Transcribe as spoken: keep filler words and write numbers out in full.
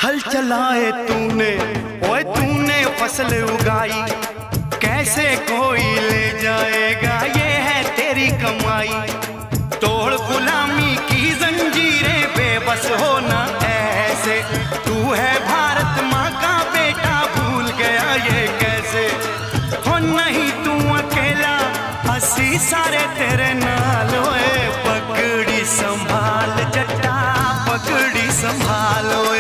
हल चलाए तूने, ओए तूने फसल उगाई, कैसे कोई ले जाएगा, ये है तेरी कमाई। तोड़ गुलामी की जंजीरें, बेबस होना ऐसे, तू है भारत माँ का बेटा, भूल गया ये कैसे। हो नहीं तू अकेला, हंसी सारे तेरे नाल, ओए पगड़ी संभाल जट्टा, पगड़ी संभालो।